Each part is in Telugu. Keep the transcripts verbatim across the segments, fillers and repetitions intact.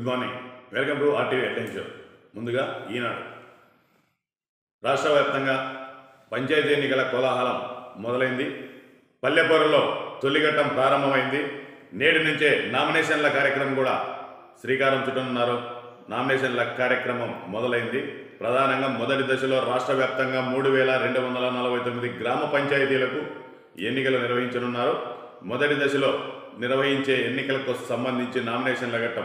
Good morning, welcome to RTV headline show. ముందుగా ఈనాడు. రాష్ట్ర వ్యాప్తంగా పంచాయతీ ఎన్నికల కోలాహలం మొదలైంది. పల్లెపూరులో తొలిఘట్టం ప్రారంభమైంది. నేటి నుంచే నామినేషన్ల కార్యక్రమం కూడా శ్రీకారం చుట్టనున్నారు. నామినేషన్ల కార్యక్రమం మొదలైంది. ప్రధానంగా మొదటి దశలో రాష్ట్ర వ్యాప్తంగా మూడు వేల రెండు వందల నలభై తొమ్మిది గ్రామ పంచాయతీలకు ఎన్నికలు నిర్వహించనున్నారు. మొదటి దశలో నిర్వహించే ఎన్నికలకు సంబంధించి నామినేషన్ల ఘట్టం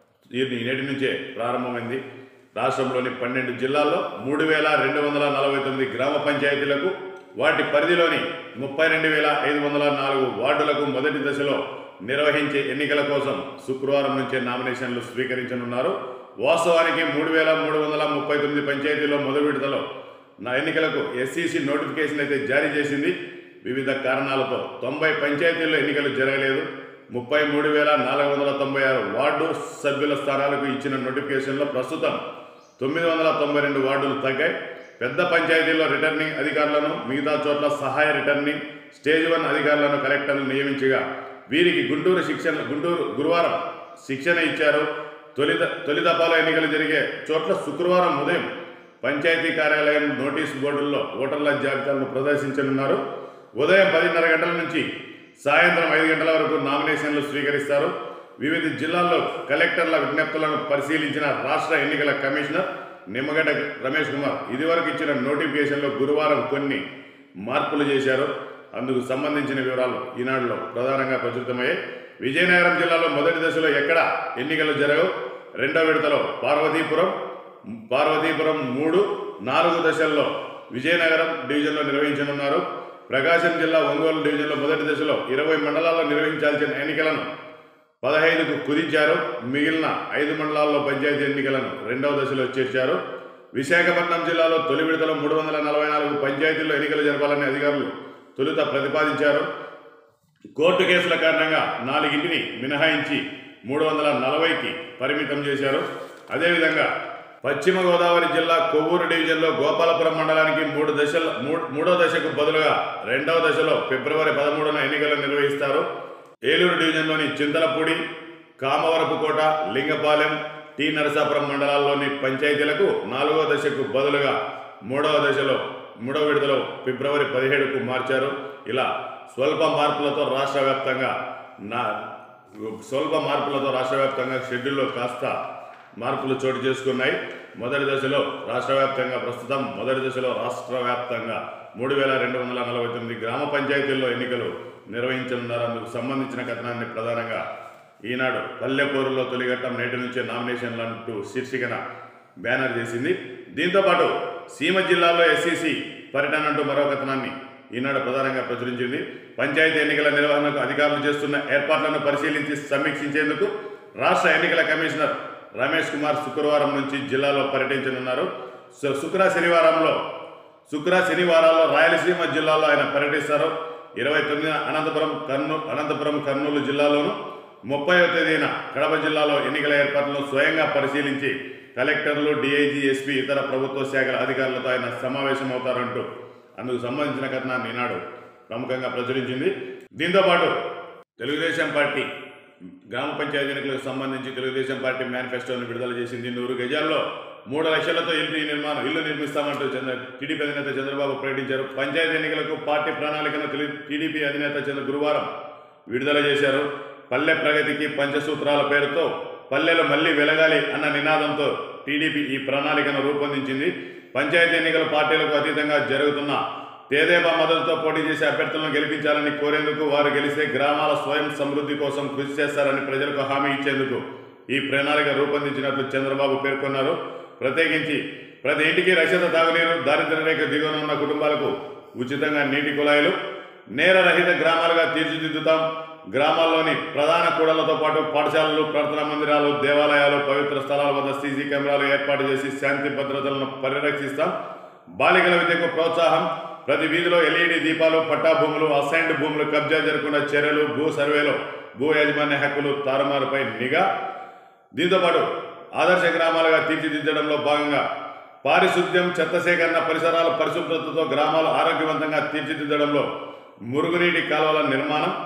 నేటి నుంచే ప్రారంభమైంది. రాష్ట్రంలోని పన్నెండు జిల్లాల్లో మూడు వేల రెండు వందల నలభై తొమ్మిది గ్రామ పంచాయతీలకు, వాటి పరిధిలోని ముప్పై రెండు వేల ఐదు వందల నాలుగు వార్డులకు మొదటి దశలో నిర్వహించే ఎన్నికల కోసం శుక్రవారం నుంచే నామినేషన్లు స్వీకరించనున్నారు. వాస్తవానికి మూడు వేల మూడు వందల ముప్పై తొమ్మిది పంచాయతీల్లో మొదటి విడతలో నా ఎన్నికలకు ఎస్సీసీ నోటిఫికేషన్ అయితే జారీ చేసింది. వివిధ కారణాలతో తొంభై పంచాయతీల్లో ఎన్నికలు జరగలేదు. ముప్పై మూడు వేల నాలుగు వందల తొంభై ఆరు వార్డు సభ్యుల స్థానాలకు ఇచ్చిన నోటిఫికేషన్లో ప్రస్తుతం తొమ్మిది వందల తొంభై రెండు వార్డులు తగ్గాయి. పెద్ద పంచాయతీల్లో రిటర్నింగ్ అధికారులను, మిగతా చోట్ల సహాయ రిటర్నింగ్ స్టేజ్ వన్ అధికారులను కలెక్టర్లు నియమించగా వీరికి గుంటూరు శిక్షణ గుంటూరు గురువారం శిక్షణ ఇచ్చారు. తొలి తొలి దఫాలో ఎన్నికలు జరిగే చోట్ల శుక్రవారం ఉదయం పంచాయతీ కార్యాలయం నోటీసు బోర్డుల్లో ఓటర్ల జాబితాలను ప్రదర్శించనున్నారు. ఉదయం పదిన్నర గంటల నుంచి సాయంత్రం ఐదు గంటల వరకు నామినేషన్లు స్వీకరిస్తారు. వివిధ జిల్లాల్లో కలెక్టర్ల విజ్ఞప్తులను పరిశీలించిన రాష్ట్ర ఎన్నికల కమిషనర్ నిమ్మగడ్డ రమేష్ కుమార్ ఇదివరకు ఇచ్చిన నోటిఫికేషన్లో గురువారం కొన్ని మార్పులు చేశారు. అందుకు సంబంధించిన వివరాలు ఈనాడులో ప్రధానంగా ప్రచురితమయ్యాయి. విజయనగరం జిల్లాలో మొదటి దశలో ఎక్కడ ఎన్నికలు జరగవు. రెండో విడతలో పార్వతీపురం పార్వతీపురం మూడు నాలుగు దశల్లో విజయనగరం డివిజన్లో నిర్వహించనున్నారు. ప్రకాశం జిల్లా ఒంగోలు డివిజన్లో మొదటి దశలో ఇరవై మండలాల్లో నిర్వహించాల్సిన ఎన్నికలను పదహైదుకు కుదించారు. మిగిలిన ఐదు మండలాల్లో పంచాయతీ ఎన్నికలను రెండవ దశలో చేర్చారు. విశాఖపట్నం జిల్లాలో తొలి విడతలో మూడు వందల నలభై నాలుగు పంచాయతీల్లో ఎన్నికలు జరపాలని అధికారులు తొలుత ప్రతిపాదించారు. కోర్టు కేసుల కారణంగా నాలుగింటిని మినహాయించి మూడు వందల నలభైకి పరిమితం చేశారు. అదేవిధంగా పశ్చిమ గోదావరి జిల్లా కొవ్వూరు డివిజన్లో గోపాలపురం మండలానికి మూడు దశల మూడో దశకు బదులుగా రెండవ దశలో ఫిబ్రవరి పదమూడున ఎన్నికలు నిర్వహిస్తారు. ఏలూరు డివిజన్లోని చింతలపూడి, కామవరపుకోట, లింగపాలెం, టి నరసాపురం మండలాల్లోని పంచాయతీలకు నాలుగో దశకు బదులుగా మూడవ దశలో మూడవ విడతలో ఫిబ్రవరి పదిహేడుకు మార్చారు. ఇలా స్వల్ప మార్పులతో రాష్ట్ర వ్యాప్తంగా నా స్వల్ప మార్పులతో రాష్ట్ర వ్యాప్తంగా షెడ్యూల్లో కాస్త మార్పులు చోటు చేసుకున్నాయి. మొదటి దశలో రాష్ట్ర వ్యాప్తంగా ప్రస్తుతం మొదటి దశలో రాష్ట్ర వ్యాప్తంగా మూడు వేల రెండు వందల నలభై తొమ్మిది గ్రామ పంచాయతీల్లో ఎన్నికలు నిర్వహించనున్నారు. అందుకు సంబంధించిన కథనాన్ని ప్రధానంగా ఈనాడు పల్లెపూరులో తొలిఘట్టం నేటి నుంచే నామినేషన్లు అంటూ శీర్షికన బ్యానర్ చేసింది. దీంతోపాటు సీమ జిల్లాలో ఎస్సీసీ పర్యటన అంటూ మరో కథనాన్ని ఈనాడు ప్రధానంగా ప్రచురించింది. పంచాయతీ ఎన్నికల నిర్వహణకు అధికారులు చేస్తున్న ఏర్పాట్లను పరిశీలించి సమీక్షించేందుకు రాష్ట్ర ఎన్నికల కమిషనర్ రమేష్ కుమార్ శుక్రవారం నుంచి జిల్లాలో పర్యటించనున్నారు. శుక్ర శనివారంలో శుక్ర శనివారాల్లో రాయలసీమ జిల్లాలో ఆయన పర్యటిస్తారు. ఇరవై తొమ్మిదిన అనంతపురం కర్నూలు అనంతపురం కర్నూలు జిల్లాలోను, ముప్పైవ తేదీన కడప జిల్లాలో ఎన్నికల ఏర్పాట్లను స్వయంగా పరిశీలించి కలెక్టర్లు, డిఐజీ, ఎస్పీ, ఇతర ప్రభుత్వ శాఖల అధికారులతో ఆయన సమావేశమవుతారంటూ అందుకు సంబంధించిన కథనాన్ని ఈనాడు ప్రముఖంగా ప్రచురించింది. దీంతోపాటు తెలుగుదేశం పార్టీ గ్రామ పంచాయతీ ఎన్నికలకు సంబంధించి తెలుగుదేశం పార్టీ మేనిఫెస్టోను విడుదల చేసింది. నూరు గజాల్లో మూడు లక్షలతో ఇల్లు నిర్మాణం ఇల్లు నిర్మిస్తామంటూ చంద్ర టీడీపీ అధినేత చంద్రబాబు ప్రకటించారు. పంచాయతీ ఎన్నికలకు పార్టీ ప్రణాళికను టీడీపీ అధినేత చంద్ర గురువారం విడుదల చేశారు. పల్లె ప్రగతికి పంచసూత్రాల పేరుతో పల్లెలు మళ్లీ వెలగాలి అన్న నినాదంతో టీడీపీ ఈ ప్రణాళికను రూపొందించింది. పంచాయతీ ఎన్నికలు పార్టీలకు అతీతంగా జరుగుతున్న తేదేపా మద్దతుతో పోటీ చేసే అభ్యర్థులను గెలిపించాలని కోరేందుకు, వారు గెలిస్తే గ్రామాల స్వయం సమృద్ధి కోసం కృషి చేస్తారని ప్రజలకు హామీ ఇచ్చేందుకు ఈ ప్రణాళిక రూపొందించినట్లు చంద్రబాబు పేర్కొన్నారు. ప్రత్యేకించి ప్రతి ఇంటికి రక్షిత తాగునీరు, దారిద్ర్య రేఖ దిగువన ఉన్న కుటుంబాలకు ఉచితంగా నీటి కుళాయిలు, నేర రహిత గ్రామాలుగా తీర్చిదిద్దుతాం. గ్రామాల్లోని ప్రధాన కూడళ్లతో పాటు పాఠశాలలు, ప్రార్థనా మందిరాలు, దేవాలయాలు, పవిత్ర స్థలాల వద్ద సీసీ కెమెరాలు ఏర్పాటు చేసి శాంతి భద్రతలను పరిరక్షిస్తాం. బాలికల విద్యకు ప్రోత్సాహం, ప్రతి వీధిలో ఎల్ఈడి దీపాలు, పట్టా భూములు, అసైన్డ్ భూములు కబ్జా జరగకుండా చర్యలు, భూ సర్వేలో భూ యాజమాన్య హక్కులు తారుమారుపై నిఘా. దీంతోపాటు ఆదర్శ గ్రామాలుగా తీర్చిదిద్దడంలో భాగంగా పారిశుద్ధ్యం, చెత్త సేకరణ, పరిసరాల పరిశుభ్రతతో గ్రామాలు ఆరోగ్యవంతంగా తీర్చిదిద్దడంలో మురుగునీటి కాలువల నిర్మాణం,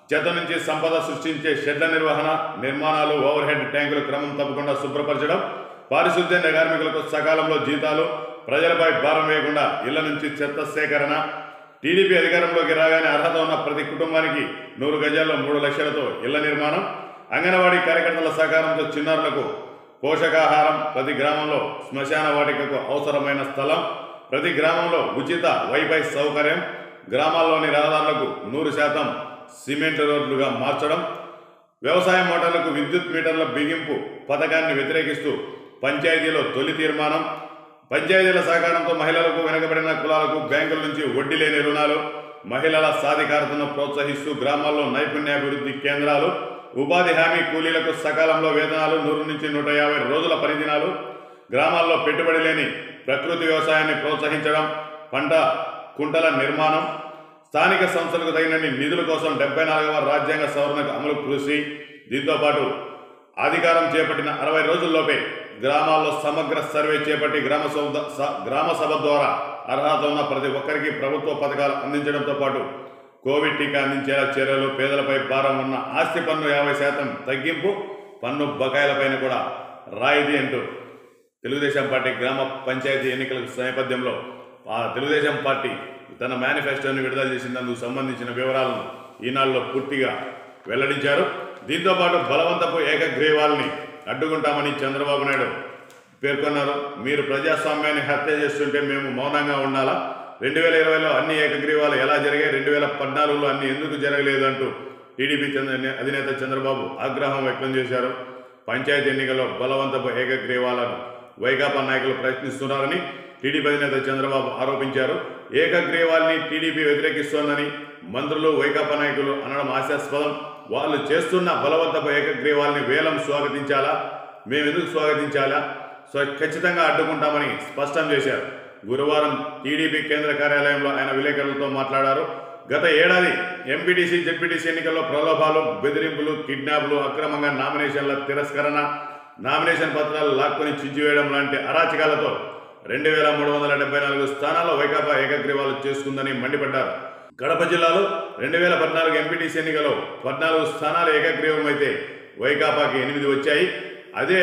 చెత్త నుంచి సంపద సృష్టించే షెడ్ల నిర్వహణ, నిర్మాణాలు, ఓవర్ హెడ్ ట్యాంకులు క్రమం తప్పకుండా శుభ్రపరచడం, పారిశుద్ధ్య కార్మికులకు సకాలంలో జీతాలు, ప్రజలపై భారం వేయకుండా ఇళ్ల నుంచి చెత్త సేకరణ. టీడీపీ అధికారంలోకి రాగానే అర్హత ఉన్న ప్రతి కుటుంబానికి నూరు గజాల్లో మూడు లక్షలతో ఇళ్ల నిర్మాణం. అంగన్వాడీ కార్యకర్తల సహకారంతో చిన్నారులకు పోషకాహారం. ప్రతి గ్రామంలో శ్మశాన వాటికకు అవసరమైన స్థలం. ప్రతి గ్రామంలో ఉచిత వైఫై సౌకర్యం. గ్రామాల్లోని రహదారులకు నూరు శాతం సిమెంట్ రోడ్లుగా మార్చడం. వ్యవసాయ మోటార్లకు విద్యుత్ మీటర్ల బిగింపు పథకాన్ని వ్యతిరేకిస్తూ పంచాయతీలో తొలి తీర్మానం. పంచాయతీల సహకారంతో మహిళలకు, వెనుకబడిన కులాలకు బ్యాంకుల నుంచి వడ్డీ లేని రుణాలు. మహిళల సాధికారతను ప్రోత్సహిస్తూ గ్రామాల్లో నైపుణ్యాభివృద్ధి కేంద్రాలు. ఉపాధి హామీ కూలీలకు సకాలంలో వేతనాలు. నూరు నుంచి నూట యాభై రోజుల పనిదినాలు. గ్రామాల్లో పెట్టుబడి లేని ప్రకృతి వ్యవసాయాన్ని ప్రోత్సహించడం. పంట కుంటల నిర్మాణం. స్థానిక సంస్థలకు తగినన్ని నిధుల కోసం డెబ్బై నాలుగవ రాజ్యాంగ సవరణకు అమలు కృషి. దీంతోపాటు అధికారం చేపట్టిన అరవై రోజుల్లోపే గ్రామాల్లో సమగ్ర సర్వే చేపట్టి గ్రామ సభ గ్రామ సభ ద్వారా అర్హత ఉన్న ప్రతి ఒక్కరికి ప్రభుత్వ పథకాలు అందించడంతో పాటు కోవిడ్ టీకా అందించేలా చర్యలు. పేదలపై భారం ఉన్న ఆస్తి పన్ను యాభై శాతం తగ్గింపు. పన్ను బకాయిలపైన కూడా రాయితీ అంటూ తెలుగుదేశం పార్టీ గ్రామ పంచాయతీ ఎన్నికల నేపథ్యంలో ఆ తెలుగుదేశం పార్టీ తన మేనిఫెస్టోని విడుదల చేసినందుకు సంబంధించిన వివరాలను ఈనాడులో పూర్తిగా వెల్లడించారు. దీంతోపాటు బలవంతపు ఏకగ్రీవాల్ని అడ్డుకుంటామని చంద్రబాబు నాయుడు పేర్కొన్నారు. మీరు ప్రజాస్వామ్యాన్ని హత్య చేస్తుంటే మేము మౌనంగా ఉండాలా? రెండు వేల ఇరవైలో అన్ని ఏకగ్రీవాలు ఎలా జరిగాయి, రెండు వేల పద్నాలుగులో అన్ని ఎందుకు జరగలేదు అంటూ టీడీపీ అధినేత చంద్రబాబు ఆగ్రహం వ్యక్తం చేశారు. పంచాయతీ ఎన్నికల్లో బలవంతపు ఏకగ్రీవాలను వైకాపా నాయకులు ప్రయత్నిస్తున్నారని టీడీపీ అధినేత చంద్రబాబు ఆరోపించారు. ఏకగ్రీవాల్ని టీడీపీ వ్యతిరేకిస్తోందని మంత్రులు, వైకాపా నాయకులు అనడం హాస్యాస్పదం. వాళ్ళు చేస్తున్న బలవంతపు ఏకగ్రీవాల్ని వేలం స్వాగతించాలా? మేమెందుకు స్వాగతించాలా? ఖచ్చితంగా అడ్డుకుంటామని స్పష్టం చేశారు. గురువారం టీడీపీ కేంద్ర కార్యాలయంలో ఆయన విలేకరులతో మాట్లాడారు. గత ఏడాది ఎంపీటీసీ, జెడ్పీటీసీ ఎన్నికల్లో ప్రలోభాలు, బెదిరింపులు, కిడ్నాప్లు, అక్రమంగా నామినేషన్ల తిరస్కరణ, నామినేషన్ పత్రాలు లాక్కొని చించివేయడం లాంటి అరాచకాలతో రెండు వేల మూడు వందల డెబ్బై నాలుగు స్థానాల్లో వైకాపా ఏకగ్రీవాలు చేసుకుందని మండిపడ్డారు. కడప జిల్లాలో రెండు వేల పద్నాలుగు ఎంపీటీసీ ఎన్నికలో పద్నాలుగు స్థానాలు ఏకగ్రీవం అయితే వైకాపాకి ఎనిమిది వచ్చాయి. అదే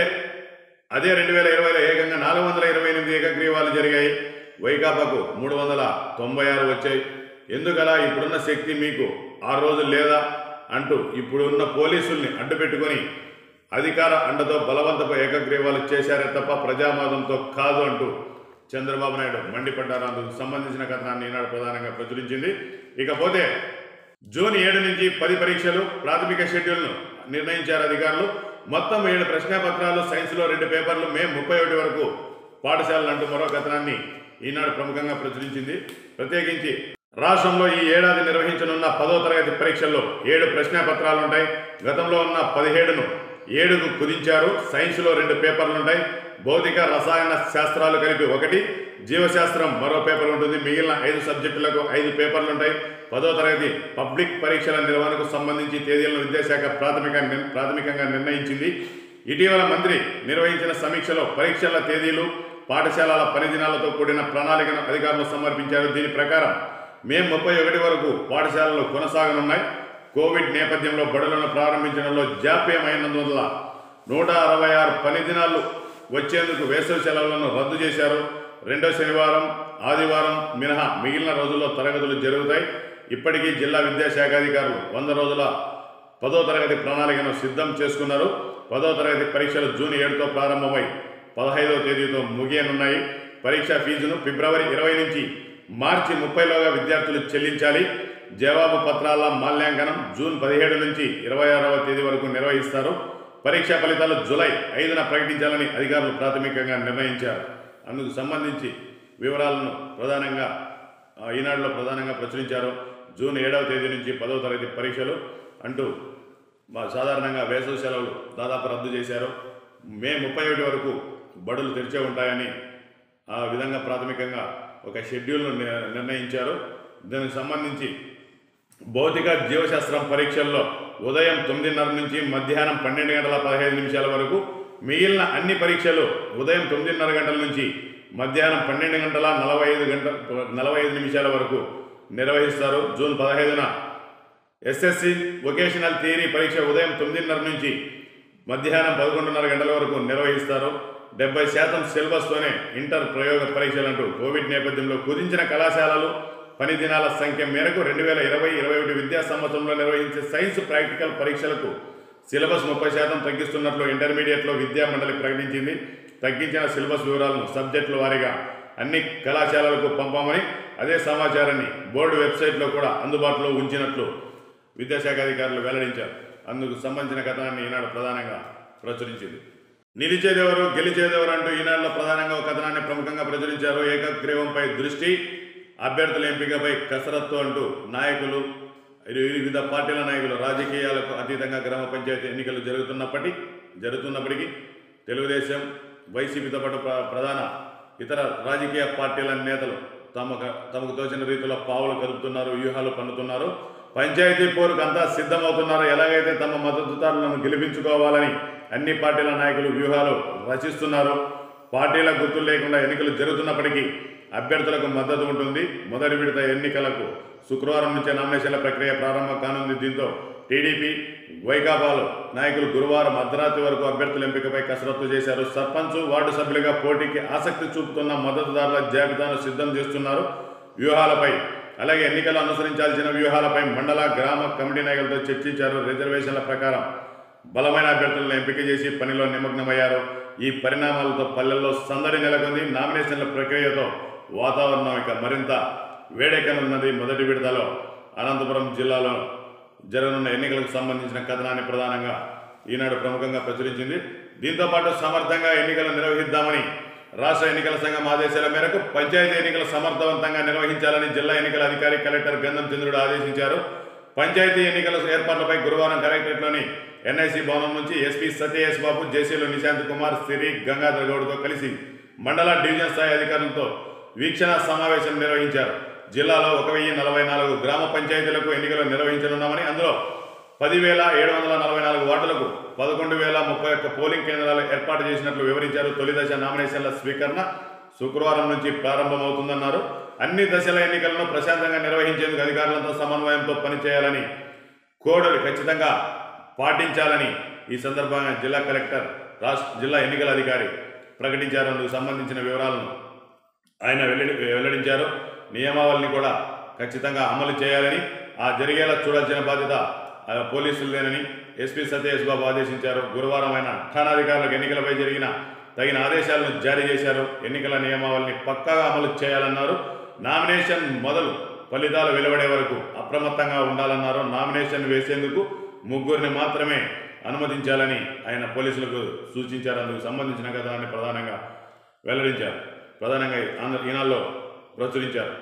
అదే రెండు వేల ఇరవైలో ఏకంగా నాలుగు వందల ఇరవై ఎనిమిది ఏకగ్రీవాలు జరిగాయి. వైకాపాకు మూడు వందల తొంభై ఆరు వచ్చాయి. ఎందుకలా? ఇప్పుడున్న శక్తి మీకు ఆ రోజు లేదా అంటూ ఇప్పుడున్న పోలీసుల్ని అడ్డుపెట్టుకొని అధికార అండతో బలవంతపు ఏకగ్రీవాలు చేశారే తప్ప ప్రజామాదంతో కాదు అంటూ చంద్రబాబు నాయుడు మండిపడ్డారు. అందుకు సంబంధించిన కథనాన్ని ఈనాడు ప్రధానంగా ప్రచురించింది. ఇకపోతే జూన్ ఏడు నుంచి పది పరీక్షలు, ప్రాథమిక షెడ్యూల్ను నిర్ణయించారు అధికారులు. మొత్తం ఏడు ప్రశ్నాపత్రాలు, సైన్స్లో రెండు పేపర్లు మే ముప్పై ఒకటి వరకు పాఠశాలలు అంటూ మరో కథనాన్ని ఈనాడు ప్రముఖంగా ప్రచురించింది. ప్రత్యేకించి రాష్ట్రంలో ఈ ఏడాది నిర్వహించనున్న పదో తరగతి పరీక్షల్లో ఏడు ప్రశ్నాపత్రాలు ఉంటాయి. గతంలో ఉన్న పదిహేడును ఏడుకు కుదించారు. సైన్స్లో రెండు పేపర్లుంటాయి. భౌతిక, రసాయన శాస్త్రాలు కలిపి ఒకటి, జీవశాస్త్రం మరో పేపర్ ఉంటుంది. మిగిలిన ఐదు సబ్జెక్టులకు ఐదు పేపర్లుంటాయి. పదో తరగతి పబ్లిక్ పరీక్షల నిర్వహణకు సంబంధించి తేదీలను విద్యాశాఖ ప్రాథమిక ప్రాథమికంగా నిర్ణయించింది. ఇటీవల మంత్రి నిర్వహించిన సమీక్షలో పరీక్షల తేదీలు, పాఠశాలల పనిదినాలతో కూడిన ప్రణాళికను అధికారులు సమర్పించారు. దీని ప్రకారం మే ముప్పై ఒకటి వరకు పాఠశాలలు కొనసాగనున్నాయి. కోవిడ్ నేపథ్యంలో బడులను ప్రారంభించడంలో జాప్యం అయినందువల్ల నూట అరవై ఆరు పనిదినాలు వచ్చేందుకు వేసవి సెలవులను రద్దు చేశారు. రెండో శనివారం, ఆదివారం మినహా మిగిలిన రోజుల్లో తరగతులు జరుగుతాయి. ఇప్పటికీ జిల్లా విద్యాశాఖ అధికారులు వంద రోజుల పదో తరగతి ప్రణాళికను సిద్ధం చేసుకున్నారు. పదో తరగతి పరీక్షలు జూన్ ఏడుతో ప్రారంభమై పదహైదవ తేదీతో ముగియనున్నాయి. పరీక్షా ఫీజును ఫిబ్రవరి ఇరవై నుంచి మార్చి ముప్పైలోగా విద్యార్థులు చెల్లించాలి. జవాబు పత్రాల మూల్యాంకనం జూన్ పదిహేడు నుంచి ఇరవై ఆరవ తేదీ వరకు నిర్వహిస్తారు. పరీక్షా ఫలితాలు జూలై ఐదున ప్రకటించాలని అధికారులు ప్రాథమికంగా నిర్ణయించారు. అందుకు సంబంధించి వివరాలను ప్రధానంగా ఈనాడులో ప్రధానంగా ప్రచురించారు. జూన్ ఏడవ తేదీ నుంచి పదవ తరగతి పరీక్షలు అంటూ సాధారణంగా వేసవి సెలవులు దాదాపు రద్దు చేశారు. మే ముప్పై ఒకటి వరకు బడులు తెరిచే ఉంటాయని ఆ విధంగా ప్రాథమికంగా ఒక షెడ్యూల్ను నిర్ణయించారు. దానికి సంబంధించి భౌతిక, జీవశాస్త్రం పరీక్షల్లో ఉదయం తొమ్మిదిన్నర నుంచి మధ్యాహ్నం పన్నెండు గంటల పదహైదు నిమిషాల వరకు, మిగిలిన అన్ని పరీక్షలు ఉదయం తొమ్మిదిన్నర గంటల నుంచి మధ్యాహ్నం పన్నెండు గంటల నలభై ఐదు గంటల నలభై ఐదు నిమిషాల వరకు నిర్వహిస్తారు. జూన్ పదహైదున ఎస్ఎస్సి వొకేషనల్ థియరీ పరీక్ష ఉదయం తొమ్మిదిన్నర నుంచి మధ్యాహ్నం పదకొండున్నర గంటల వరకు నిర్వహిస్తారు. డెబ్బై శాతం సిలబస్తోనే ఇంటర్ ప్రయోగ పరీక్షలంటూ కోవిడ్ నేపథ్యంలో కుదించిన కళాశాలలు పని దినాల సంఖ్య మేరకు రెండు వేల ఇరవై ఇరవై ఒకటి విద్యా సంవత్సరంలో నిర్వహించే సైన్స్ ప్రాక్టికల్ పరీక్షలకు సిలబస్ ముప్పై శాతం తగ్గిస్తున్నట్లు ఇంటర్మీడియట్లో విద్యా మండలి ప్రకటించింది. తగ్గించిన సిలబస్ వివరాలను సబ్జెక్టుల వారీగా అన్ని కళాశాలలకు పంపామని, అదే సమాచారాన్ని బోర్డు వెబ్సైట్లో కూడా అందుబాటులో ఉంచినట్లు విద్యాశాఖ అధికారులు వెల్లడించారు. అందుకు సంబంధించిన కథనాన్ని ఈనాడు ప్రధానంగా ప్రచురించింది. నిలిచేదెవరు గెలిచేదెవరు అంటూ ఈనాడులో ప్రధానంగా ఒక కథనాన్ని ప్రముఖంగా ప్రచురించారు. ఏకగ్రీవంపై దృష్టి, అభ్యర్థుల ఎంపికపై కసరత్తు అంటూ నాయకులు, వివిధ పార్టీల నాయకులు రాజకీయాలకు అతీతంగా గ్రామ పంచాయతీ ఎన్నికలు జరుగుతున్నప్పటి జరుగుతున్నప్పటికీ తెలుగుదేశం, వైసీపీతో పాటు ప్రధాన ఇతర రాజకీయ పార్టీల నేతలు తమకు తమకు తోచిన రీతిలో పావులు కదుపుతున్నారు, వ్యూహాలు పన్నుతున్నారు. పంచాయతీ పోరుకు అంతా సిద్ధమవుతున్నారు. ఎలాగైతే తమ మద్దతుదారులను గెలిపించుకోవాలని అన్ని పార్టీల నాయకులు వ్యూహాలు రచిస్తున్నారు. పార్టీల గుర్తులు లేకుండా ఎన్నికలు జరుగుతున్నప్పటికీ అభ్యర్థులకు మద్దతు ఉంటుంది. మొదటి విడత ఎన్నికలకు శుక్రవారం నుంచే నామినేషన్ల ప్రక్రియ ప్రారంభం కానుంది. దీంతో టీడీపీ, వైకాపాలు నాయకులు గురువారం అర్ధరాత్రి వరకు అభ్యర్థుల ఎంపికపై కసరత్తు చేశారు. సర్పంచ్, వార్డు సభ్యులుగా పోటీకి ఆసక్తి చూపుతున్న మద్దతుదారుల జాబితాను సిద్ధం చేస్తున్నారు. వ్యూహాలపై, అలాగే ఎన్నికలు అనుసరించాల్సిన వ్యూహాలపై మండల, గ్రామ కమిటీ నాయకులతో చర్చించారు. రిజర్వేషన్ల ప్రకారం బలమైన అభ్యర్థులను ఎంపిక చేసి పనిలో నిమగ్నమయ్యారు. ఈ పరిణామాలతో పల్లెల్లో సందడి నెలకొంది. నామినేషన్ల ప్రక్రియతో వాతావరణం ఇక మరింత వేడెక్కనున్నది. మొదటి విడతలో అనంతపురం జిల్లాలో జరగనున్న ఎన్నికలకు సంబంధించిన కథనాన్ని ప్రధానంగా ఈనాడు ప్రముఖంగా ప్రచురించింది. దీంతోపాటు సమర్థంగా ఎన్నికలు నిర్వహిద్దామని రాష్ట్ర ఎన్నికల సంఘం ఆదేశాల మేరకు పంచాయతీ ఎన్నికలు సమర్థవంతంగా నిర్వహించాలని జిల్లా ఎన్నికల అధికారి కలెక్టర్ గంధం చంద్రుడు ఆదేశించారు. పంచాయతీ ఎన్నికల ఏర్పాట్లపై గురువారం కలెక్టరేట్లోని ఎన్ఐసి భవనం నుంచి ఎస్పీ సత్యయేష్ బాబు, జేసీలు నిశాంత్ కుమార్, సిరి, గంగాధర్ గౌడ్తో కలిసి మండల, డివిజన్ స్థాయి అధికారులతో వీక్షణ సమావేశం నిర్వహించారు. జిల్లాలో ఒక వెయ్యి నలభై నాలుగు గ్రామ పంచాయతీలకు ఎన్నికలు నిర్వహించనున్నామని, అందులో పదివేల ఏడు వందల నలభై నాలుగు వార్డులకు పదకొండు వేల ముప్పై ఒక్క పోలింగ్ కేంద్రాలు ఏర్పాటు చేసినట్లు వివరించారు. తొలి దశ నామినేషన్ల స్వీకరణ శుక్రవారం నుంచి ప్రారంభమవుతుందన్నారు. అన్ని దశల ఎన్నికలను ప్రశాంతంగా నిర్వహించేందుకు అధికారులతో సమన్వయంతో పనిచేయాలని, కోడ్లు ఖచ్చితంగా పాటించాలని ఈ సందర్భంగా జిల్లా కలెక్టర్, రాష్ట్ర జిల్లా ఎన్నికల అధికారి ప్రకటించారు. అందుకు సంబంధించిన వివరాలను ఆయన వెల్లడి వెల్లడించారు. నియమావళిని కూడా ఖచ్చితంగా అమలు చేయాలని, ఆ జరిగేలా చూడాల్సిన బాధ్యత పోలీసులదేనని ఎస్పీ సత్యయేష్ బాబు ఆదేశించారు. గురువారం ఆయన ఠాణాధికారులకు ఎన్నికలపై జరిగిన తగిన ఆదేశాలను జారీ చేశారు. ఎన్నికల నియమావళిని పక్కాగా అమలు చేయాలన్నారు. నామినేషన్ మొదలు ఫలితాలు వెలువడే వరకు అప్రమత్తంగా ఉండాలన్నారు. నామినేషన్ వేసేందుకు ముగ్గురిని మాత్రమే అనుమతించాలని ఆయన పోలీసులకు సూచించారు. అందుకు సంబంధించిన కథనాన్ని ప్రధానంగా వెల్లడించారు. ప్రధానంగా ఆంధ్ర ఈనాడులో ప్రచురించారు.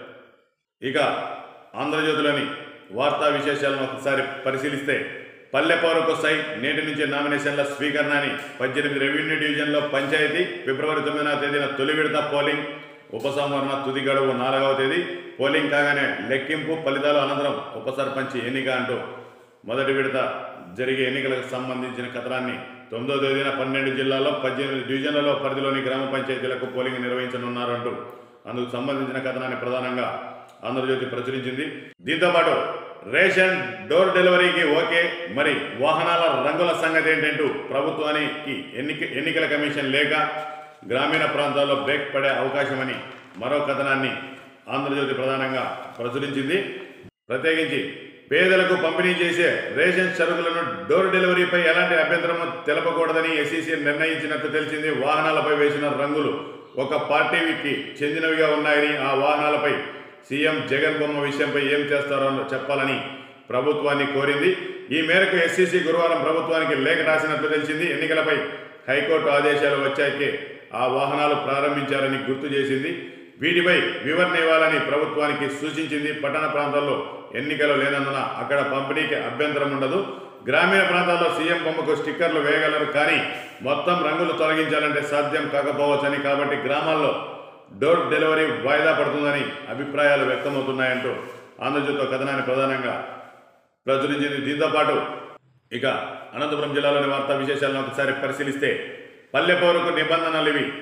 ఇక ఆంధ్రజ్యోతిలోని వార్తా విశేషాలను ఒకసారి పరిశీలిస్తే, పల్లె పౌరకు సై నేటి నుంచి నామినేషన్ల స్వీకరణ అని పద్దెనిమిది రెవెన్యూ డివిజన్లో పంచాయతీ ఫిబ్రవరి తొమ్మిదవ తేదీన తొలి విడత పోలింగ్, ఉపసంహరణ తుది గడువు నాలుగవ తేదీ. పోలింగ్ కాగానే లెక్కింపు, ఫలితాలు అనంతరం ఉప సర్పంచ్ ఎన్నిక అంటూ మొదటి విడత జరిగే ఎన్నికలకు సంబంధించిన కథనాన్ని తొమ్మిదో తేదీన పన్నెండు జిల్లాల్లో పద్దెనిమిది డివిజన్లలో పరిధిలోని గ్రామ పంచాయతీలకు పోలింగ్ నిర్వహించనున్నారంటూ అందుకు సంబంధించిన కథనాన్ని ప్రధానంగా ఆంధ్రజ్యోతి ప్రచురించింది. దీంతోపాటు రేషన్ డోర్ డెలివరీకి ఓకే, మరి వాహనాల రంగుల సంగతి ఏంటంటూ ప్రభుత్వానికి ఎన్నిక ఎన్నికల కమిషన్ లేక గ్రామీణ ప్రాంతాల్లో బ్రేక్ పడే అవకాశమని మరో కథనాన్ని ఆంధ్రజ్యోతి ప్రధానంగా ప్రచురించింది. ప్రత్యేకించి పేదలకు పంపిణీ చేసే రేషన్ సరుకులను డోర్ డెలివరీపై ఎలాంటి అభ్యంతరము తెలపకూడదని ఎస్ఈసీ నిర్ణయించినట్టు తెలిసింది. వాహనాలపై వేసిన రంగులు ఒక పార్టీకి చెందినవిగా ఉన్నాయని, ఆ వాహనాలపై సీఎం జగన్ బొమ్మ విషయంపై ఏం చేస్తారో చెప్పాలని ప్రభుత్వాన్ని కోరింది. ఈ మేరకు ఎస్సీసీ గురువారం ప్రభుత్వానికి లేఖ రాసినట్లు తెలిసింది. ఎన్నికలపై హైకోర్టు ఆదేశాలు వచ్చాకే ఆ వాహనాలు ప్రారంభించారని గుర్తు చేసింది. వీటిపై వివరణ ఇవ్వాలని ప్రభుత్వానికి సూచించింది. పట్టణ ప్రాంతాల్లో ఎన్నికలు లేనందున అక్కడ పంపిణీకి అభ్యంతరం ఉండదు. గ్రామీణ ప్రాంతాల్లో సీఎం బొమ్మకు స్టిక్కర్లు వేయగలరు, కానీ మొత్తం రంగులు తొలగించాలంటే సాధ్యం కాకపోవచ్చని, కాబట్టి గ్రామాల్లో డోర్ డెలివరీ వాయిదా పడుతుందని అభిప్రాయాలు వ్యక్తమవుతున్నాయంటూ ఆంధ్రజ్యోతి కథనాన్ని ప్రధానంగా ప్రచురించింది. దీంతోపాటు ఇక అనంతపురం జిల్లాలోని వార్తా విశేషాలను ఒకసారి పరిశీలిస్తే, పల్లె పౌరకు నిబంధనలు ఇవి.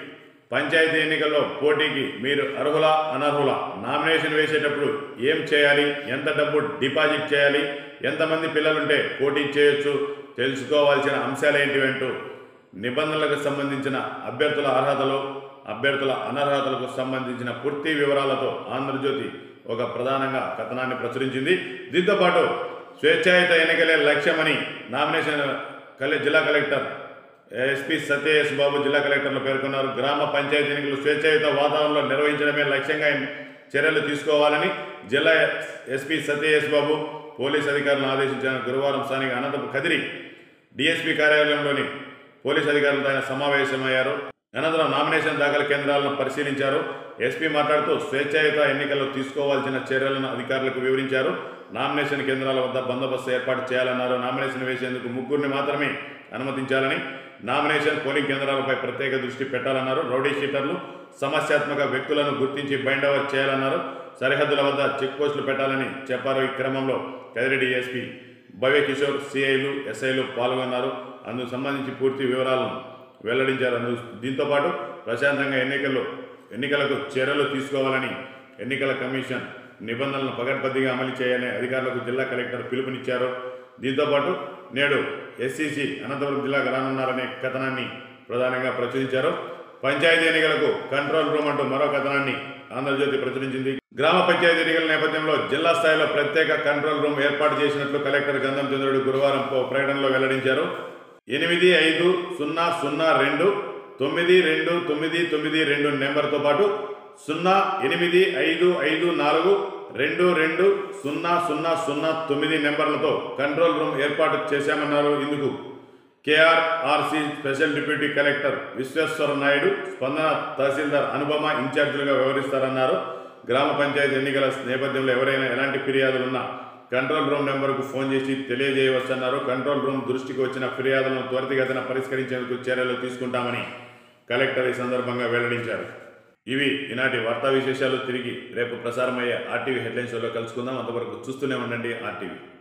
పంచాయతీ ఎన్నికల్లో పోటీకి మీరు అర్హులా అనర్హులా, నామినేషన్ వేసేటప్పుడు ఏం చేయాలి, ఎంత డబ్బు డిపాజిట్ చేయాలి, ఎంతమంది పిల్లలుంటే పోటీ చేయొచ్చు, తెలుసుకోవాల్సిన అంశాలు ఏంటివంటూ నిబంధనలకు సంబంధించిన అభ్యర్థుల అర్హతలు, అభ్యర్థుల అనర్హతలకు సంబంధించిన పూర్తి వివరాలతో ఆంధ్రజ్యోతి ఒక ప్రధానంగా కథనాన్ని ప్రచురించింది. దీంతోపాటు స్వేచ్ఛాయుత ఎన్నికలే లక్ష్యమని నామినేషన్ కలె జిల్లా కలెక్టర్ ఎస్పీ సత్యేష్ బాబు జిల్లా కలెక్టర్లు పేర్కొన్నారు. గ్రామ పంచాయతీ ఎన్నికలు స్వేచ్ఛాయుత వాతావరణంలో నిర్వహించడమే లక్ష్యంగా చర్యలు తీసుకోవాలని జిల్లా ఎస్పీ సత్యేష్ బాబు పోలీస్ అధికారులను ఆదేశించిన గురువారం స్థానిక అనంతపురం కదిరి డిఎస్పీ కార్యాలయంలోని పోలీస్ అధికారులతో ఆయన సమావేశమయ్యారు. అనంతరం నామినేషన్ దాఖలు కేంద్రాలను పరిశీలించారు. ఎస్పీ మాట్లాడుతూ స్వేచ్ఛాయుత ఎన్నికల్లో తీసుకోవాల్సిన చర్యలను అధికారులకు వివరించారు. నామినేషన్ కేంద్రాల వద్ద బందోబస్తు ఏర్పాటు చేయాలన్నారు. నామినేషన్ వేసేందుకు ముగ్గురిని మాత్రమే అనుమతించాలని, నామినేషన్ పోలింగ్ కేంద్రాలపై ప్రత్యేక దృష్టి పెట్టాలన్నారు. రౌడీ షీటర్లు, సమస్యాత్మక వ్యక్తులను గుర్తించి బైండ్ ఓవర్ చేయాలన్నారు. సరిహద్దుల వద్ద చెక్ పోస్టులు పెట్టాలని చెప్పారు. ఈ క్రమంలో కదిరి ఎస్పీ భవ్య కిషోర్, సిఐలు, ఎస్ఐలు పాల్గొన్నారు. అందుకు సంబంధించి పూర్తి వివరాలను వెల్లడించారు. దీంతోపాటు ప్రశాంతంగా ఎన్నికల్లో ఎన్నికలకు చర్యలు తీసుకోవాలని ఎన్నికల కమిషన్ నిబంధనలను పకడ్బందీగా అమలు చేయాలని అధికారులకు జిల్లా కలెక్టర్ పిలుపునిచ్చారు. దీంతోపాటు నేడు ఎస్సీసీ అనంతపురం జిల్లాకు రానున్నారనే కథనాన్ని ప్రధానంగా ప్రచురించారు. పంచాయతీ ఎన్నికలకు కంట్రోల్ రూమ్ అంటూ మరో కథనాన్ని ఆంధ్రజ్యోతి ప్రచురించింది. గ్రామ పంచాయతీ ఎన్నికల నేపథ్యంలో జిల్లా స్థాయిలో ప్రత్యేక కంట్రోల్ రూమ్ ఏర్పాటు చేసినట్లు కలెక్టర్ గంధం చంద్రుడు గురువారం ప్రకటనలో వెల్లడించారు. ఎనిమిది ఐదు సున్నా సున్నా రెండు తొమ్మిది రెండు తొమ్మిది తొమ్మిది రెండు నెంబర్తో పాటు సున్నా ఎనిమిది ఐదు ఐదు నాలుగు రెండు రెండు సున్నా సున్నా సున్నా తొమ్మిది నెంబర్లతో కంట్రోల్ రూమ్ ఏర్పాటు చేశామన్నారు. ఇందుకు కేఆర్ఆర్సీ special deputy collector Visweswara Naidu, Spandana తహసీల్దార్ అనుపమ ఇన్ఛార్జీలుగా వ్యవహరిస్తారన్నారు. గ్రామ పంచాయతీ ఎన్నికల నేపథ్యంలో ఎవరైనా ఎలాంటి ఫిర్యాదులున్నా కంట్రోల్ రూమ్ నెంబర్కు ఫోన్ చేసి తెలియజేయవచ్చన్నారు. కంట్రోల్ రూమ్ దృష్టికి వచ్చిన ఫిర్యాదులను త్వరితగతిన పరిష్కరించేందుకు చర్యలు తీసుకుంటామని కలెక్టర్ ఈ సందర్భంగా వెల్లడించారు. ఇవి ఈనాటి వార్తా విశేషాలు. తిరిగి రేపు ప్రసారమయ్యే ఆర్టీవీ హెడ్లైన్స్లో కలుసుకుందాం. అంతవరకు చూస్తూనే ఉండండి ఆర్టీవీ.